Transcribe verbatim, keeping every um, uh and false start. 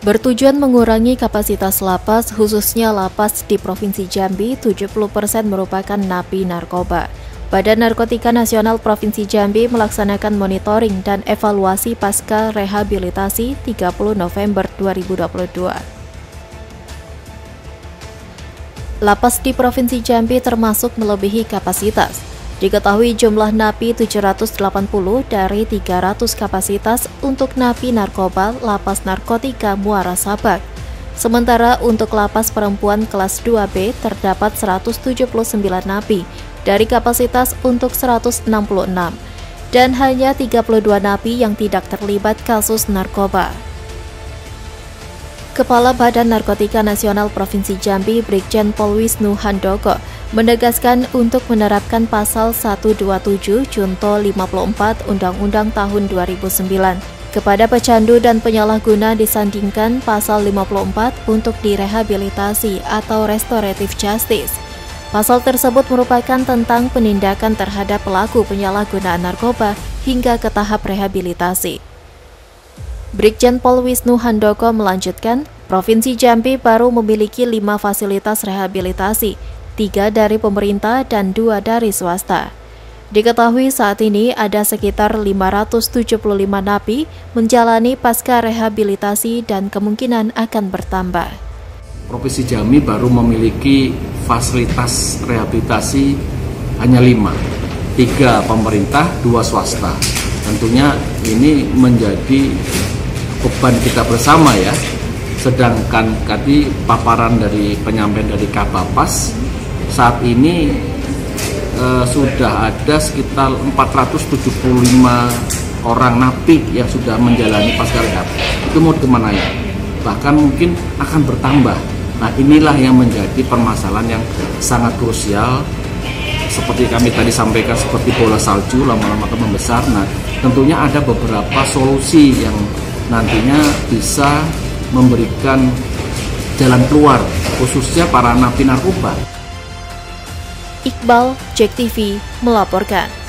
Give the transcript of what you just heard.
Bertujuan mengurangi kapasitas lapas, khususnya lapas di Provinsi Jambi, tujuh puluh persen merupakan napi narkoba. Badan Narkotika Nasional Provinsi Jambi melaksanakan monitoring dan evaluasi pasca rehabilitasi tiga puluh November dua ribu dua puluh dua. Lapas di Provinsi Jambi termasuk melebihi kapasitas. Diketahui jumlah napi tujuh ratus delapan puluh dari tiga ratus kapasitas untuk napi narkoba Lapas Narkotika Muara Sabak. Sementara untuk lapas perempuan kelas dua B terdapat seratus tujuh puluh sembilan napi dari kapasitas untuk seratus enam puluh enam dan hanya tiga puluh dua napi yang tidak terlibat kasus narkoba. Kepala Badan Narkotika Nasional Provinsi Jambi, Brigjen Pol Wisnu Handoko, menegaskan untuk menerapkan pasal seratus dua puluh tujuh Junto lima puluh empat Undang-Undang tahun dua ribu sembilan. Kepada pecandu dan penyalahguna disandingkan pasal lima puluh empat untuk direhabilitasi atau restoratif justice. Pasal tersebut merupakan tentang penindakan terhadap pelaku penyalahgunaan narkoba hingga ke tahap rehabilitasi. Brigjen Pol Wisnu Handoko melanjutkan, Provinsi Jambi baru memiliki lima fasilitas rehabilitasi, tiga dari pemerintah dan dua dari swasta. Diketahui saat ini ada sekitar lima ratus tujuh puluh lima napi menjalani pasca rehabilitasi dan kemungkinan akan bertambah. Provinsi Jambi baru memiliki fasilitas rehabilitasi hanya lima, tiga pemerintah, dua swasta. Tentunya ini menjadi beban kita bersama ya. Sedangkan tadi paparan dari penyampaian dari Kabapas, saat ini eh, sudah ada sekitar empat ratus tujuh puluh lima orang napi yang sudah menjalani pasca rehab. Itu mau kemana ya? Bahkan mungkin akan bertambah. Nah, inilah yang menjadi permasalahan yang sangat krusial. Seperti kami tadi sampaikan, seperti bola salju lama-lama akan membesar. Nah, tentunya ada beberapa solusi yang nantinya bisa memberikan jalan keluar, khususnya para napi narkoba. Iqbal, Jek T V, melaporkan.